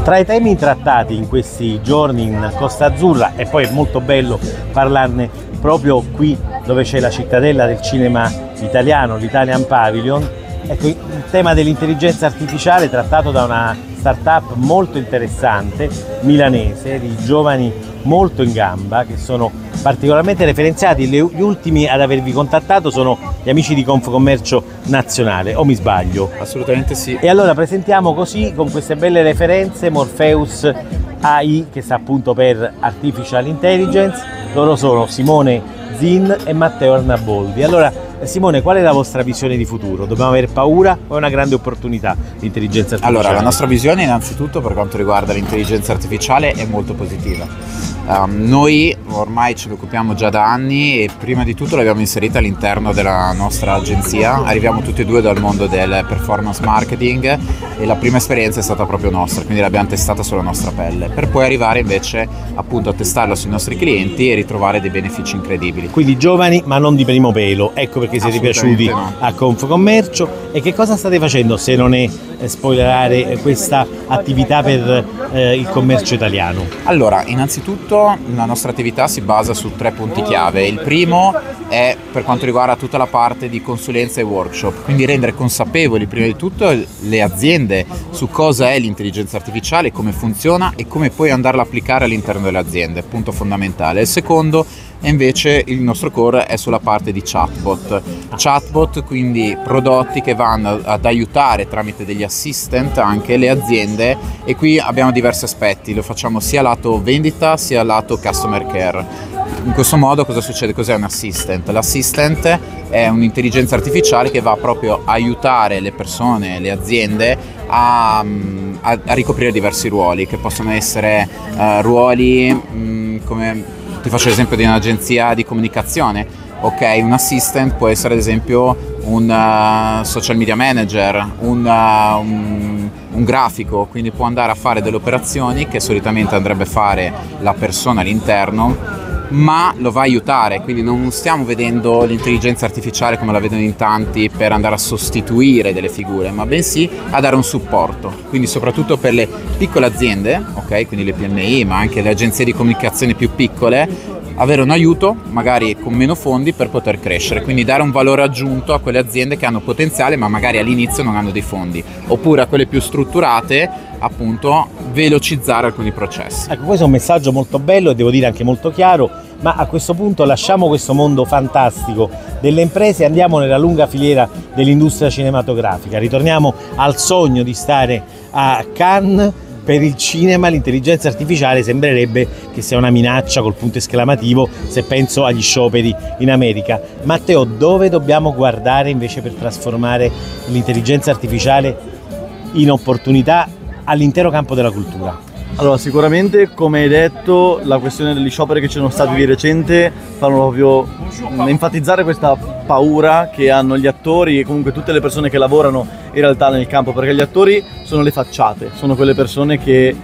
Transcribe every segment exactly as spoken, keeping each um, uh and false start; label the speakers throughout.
Speaker 1: Tra i temi trattati in questi giorni in Costa Azzurra, e poi è molto bello parlarne proprio qui dove c'è la cittadella del cinema italiano, l'Italian Pavilion, ecco, il tema dell'intelligenza artificiale trattato da una startup molto interessante, milanese, di giovani molto in gamba, che sono particolarmente referenziati. Gli ultimi ad avervi contattato sono gli amici di Confcommercio Nazionale, o mi sbaglio?
Speaker 2: Assolutamente sì.
Speaker 1: E allora presentiamo così, con queste belle referenze, Morpheus A I, che sta appunto per Artificial Intelligence. Loro sono Simone Zin e Matteo Arnaboldi. Allora, Simone, qual è la vostra visione di futuro? Dobbiamo avere paura o è una grande opportunità l'intelligenza artificiale?
Speaker 2: Allora, la nostra visione innanzitutto per quanto riguarda l'intelligenza artificiale è molto positiva. Um, noi ormai ce ne occupiamo già da anni e prima di tutto l'abbiamo inserita all'interno della nostra agenzia. Arriviamo tutti e due dal mondo del performance marketing e la prima esperienza è stata proprio nostra, quindi l'abbiamo testata sulla nostra pelle, per poi arrivare invece appunto a testarla sui nostri clienti e ritrovare dei benefici incredibili.
Speaker 1: Quindi giovani ma non di primo pelo, ecco perché siete piaciuti no. a Confcommercio. E che cosa state facendo, se non è eh, spoilerare questa attività per eh, il commercio italiano?
Speaker 2: Allora, innanzitutto la nostra attività si basa su tre punti chiave. Il primo è per quanto riguarda tutta la parte di consulenza e workshop, quindi rendere consapevoli prima di tutto le aziende su cosa è l'intelligenza artificiale, come funziona e come poi andarla a applicare all'interno delle aziende, punto fondamentale. Il secondo e invece il nostro core è sulla parte di chatbot. Chatbot, quindi prodotti che vanno ad aiutare tramite degli assistant anche le aziende, e qui abbiamo diversi aspetti, lo facciamo sia lato vendita sia lato customer care. In questo modo cosa succede? Cos'è un assistant? L'assistant è un'intelligenza artificiale che va proprio a aiutare le persone, le aziende a, a, a ricoprire diversi ruoli, che possono essere uh, ruoli mh, come ti faccio l'esempio di un'agenzia di comunicazione. Ok, un assistant può essere ad esempio un uh, social media manager, un, uh, un, un grafico, quindi può andare a fare delle operazioni che solitamente andrebbe a fare la persona all'interno, ma lo va a aiutare. Quindi non stiamo vedendo l'intelligenza artificiale come la vedono in tanti per andare a sostituire delle figure, ma bensì a dare un supporto, quindi soprattutto per le piccole aziende, ok, quindi le P M I, ma anche le agenzie di comunicazione più piccole, avere un aiuto magari con meno fondi per poter crescere, quindi dare un valore aggiunto a quelle aziende che hanno potenziale ma magari all'inizio non hanno dei fondi, oppure a quelle più strutturate appunto velocizzare alcuni processi.
Speaker 1: Ecco, questo è un messaggio molto bello e devo dire anche molto chiaro, ma a questo punto lasciamo questo mondo fantastico delle imprese e andiamo nella lunga filiera dell'industria cinematografica. Ritorniamo al sogno di stare a Cannes. Per il cinema l'intelligenza artificiale sembrerebbe che sia una minaccia col punto esclamativo, se penso agli scioperi in America. Matteo, dove dobbiamo guardare invece per trasformare l'intelligenza artificiale in opportunità all'intero campo della cultura?
Speaker 3: Allora, sicuramente, come hai detto, la questione degli scioperi che ci sono stati di recente fanno proprio enfatizzare questa paura che hanno gli attori e comunque tutte le persone che lavorano in realtà nel campo, perché gli attori sono le facciate, sono quelle persone che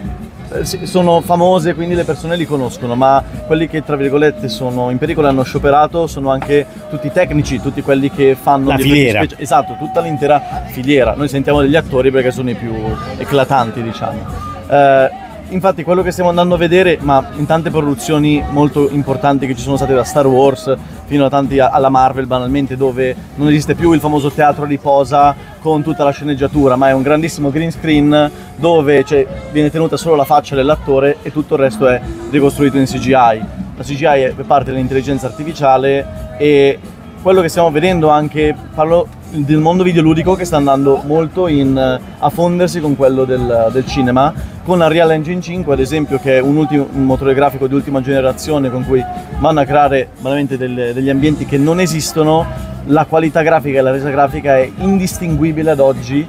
Speaker 3: sono famose, quindi le persone li conoscono, ma quelli che tra virgolette sono in pericolo e hanno scioperato sono anche tutti i tecnici, tutti quelli che fanno
Speaker 1: la filiera.
Speaker 3: Esatto, tutta l'intera filiera. Noi sentiamo degli attori perché sono i più eclatanti, diciamo. Eh, Infatti quello che stiamo andando a vedere, ma in tante produzioni molto importanti che ci sono state da Star Wars fino a tanti alla Marvel banalmente, dove non esiste più il famoso teatro di posa con tutta la sceneggiatura, ma è un grandissimo green screen dove cioè, viene tenuta solo la faccia dell'attore e tutto il resto è ricostruito in C G I. La C G I è parte dell'intelligenza artificiale e quello che stiamo vedendo anche, parlo del mondo videoludico che sta andando molto in, a fondersi con quello del, del cinema, con la Unreal Engine cinque ad esempio, che è un, ultimo, un motore grafico di ultima generazione con cui vanno a creare veramente delle, degli ambienti che non esistono. La qualità grafica e la resa grafica è indistinguibile ad oggi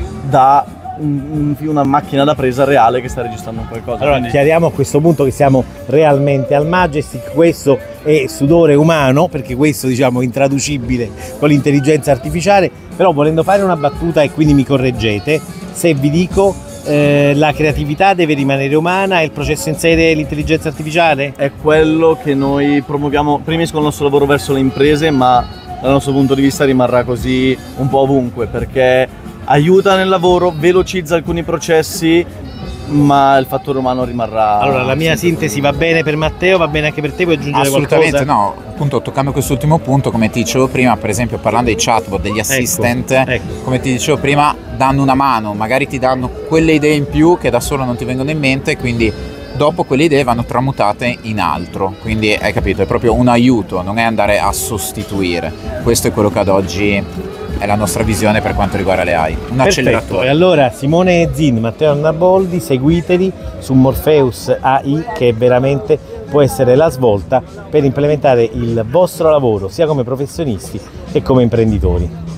Speaker 3: da un, un, una macchina da presa reale che sta registrando qualcosa.
Speaker 1: Allora quindi chiariamo a questo punto che siamo realmente al Majestic, questo è sudore umano, perché questo diciamo è intraducibile con l'intelligenza artificiale, però volendo fare una battuta, e quindi mi correggete se vi dico eh, la creatività deve rimanere umana e il processo in sé dell'intelligenza artificiale?
Speaker 3: È quello che noi promuoviamo primis con il nostro lavoro verso le imprese, ma dal nostro punto di vista rimarrà così un po' ovunque, perché aiuta nel lavoro, velocizza alcuni processi, ma il fattore umano rimarrà.
Speaker 1: Allora, la mia sintesi va bene per Matteo, va bene anche per te, puoi aggiungere
Speaker 2: Assolutamente
Speaker 1: qualcosa?
Speaker 2: no, appunto toccando quest'ultimo punto, come ti dicevo prima, per esempio parlando dei chatbot, degli assistant,
Speaker 1: Ecco, ecco.
Speaker 2: come ti dicevo prima, danno una mano, magari ti danno quelle idee in più che da solo non ti vengono in mente, quindi dopo quelle idee vanno tramutate in altro, quindi hai capito, è proprio un aiuto, non è andare a sostituire. Questo è quello che ad oggi è la nostra visione per quanto riguarda le A I, un
Speaker 1: Perfetto.
Speaker 2: acceleratore.
Speaker 1: E allora Simone Zin, Matteo Arnaboldi, seguiteli su Morpheus A I, che veramente può essere la svolta per implementare il vostro lavoro sia come professionisti che come imprenditori.